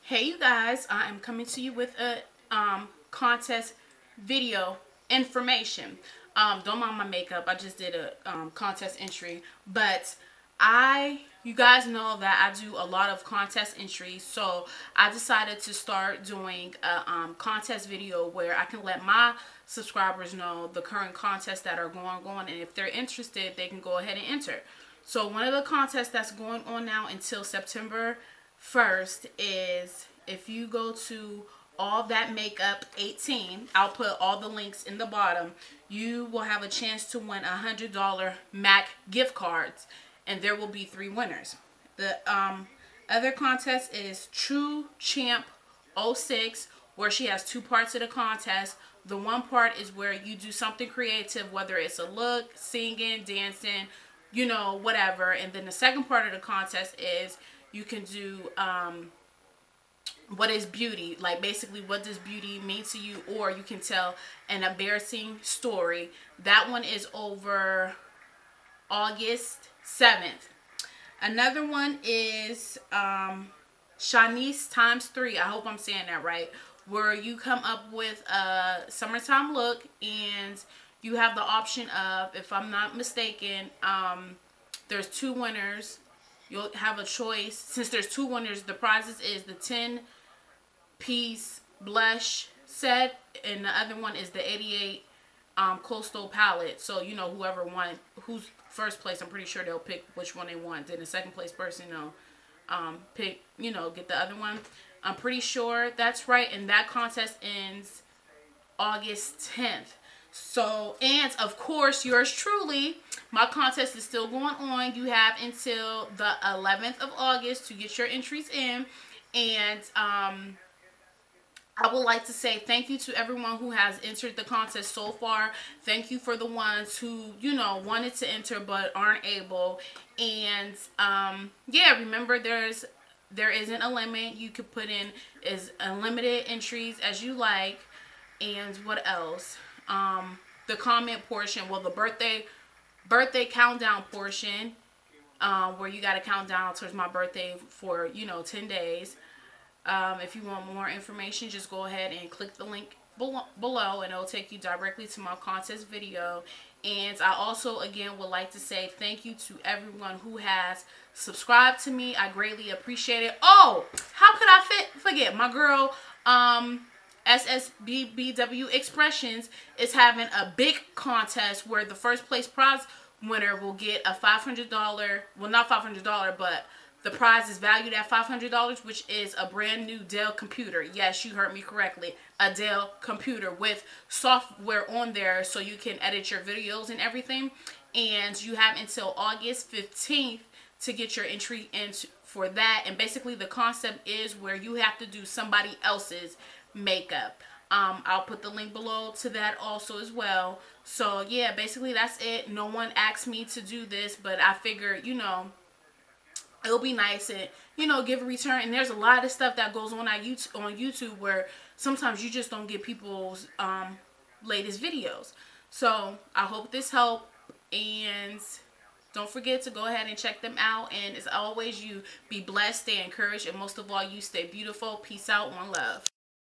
Hey you guys, I am coming to you with a contest video information. Don't mind my makeup. I just did a contest entry, but you guys know that I do a lot of contest entries, so I decided to start doing a contest video where I can let my subscribers know the current contests that are going on, and if they're interested, they can go ahead and enter. So one of the contests that's going on now until September 1st is, if you go to All That Makeup 18, I'll put all the links in the bottom, you will have a chance to win $100 MAC gift cards, and there will be 3 winners. The other contest is True Champ 06, where she has 2 parts of the contest. The one part is where you do something creative, whether it's a look, singing, dancing, you know, whatever. And then the second part of the contest is you can do what is beauty, like basically what does beauty mean to you, or you can tell an embarrassing story. That one is over August 7th. Another one is Shanice ×3. I hope I'm saying that right, where you come up with a summertime look, and you have the option of, if I'm not mistaken, there's 2 winners. You'll have a choice. Since there's 2 winners, the prizes is the 10-piece blush set, and the other one is the 88 coastal palette. So, you know, whoever won, who's first place, I'm pretty sure they'll pick which one they want. Then the second place person, pick, get the other one. I'm pretty sure that's right. And that contest ends August 10th. So, and of course, yours truly, my contest is still going on. You have until the 11th of August to get your entries in. And I would like to say thank you to everyone who has entered the contest so far. Thank you for the ones who, wanted to enter but aren't able. And yeah, remember there isn't a limit. You could put in as unlimited entries as you like. And what else? The comment portion, well, the birthday countdown portion, where you got to count down towards my birthday for 10 days. If you want more information, just go ahead and click the link below, and it'll take you directly to my contest video. And I also, again, would like to say thank you to everyone who has subscribed to me. I greatly appreciate it. Oh, how could I forget my girl, SSBBW Expressions is having a big contest where the first place prize winner will get a $500, well, not $500, but the prize is valued at $500, which is a brand new Dell computer. Yes, you heard me correctly. A Dell computer with software on there so you can edit your videos and everything. And you have until August 15th to get your entry in for that. And basically the concept is where you have to do somebody else's makeup. I'll put the link below to that also as well. So yeah, basically that's it. No one asked me to do this, but I figured, it'll be nice and, give a return. And there's a lot of stuff that goes on YouTube where sometimes you just don't get people's latest videos. So I hope this helped, and don't forget to go ahead and check them out. And as always, you be blessed, stay encouraged, and most of all, you stay beautiful. Peace out. One love.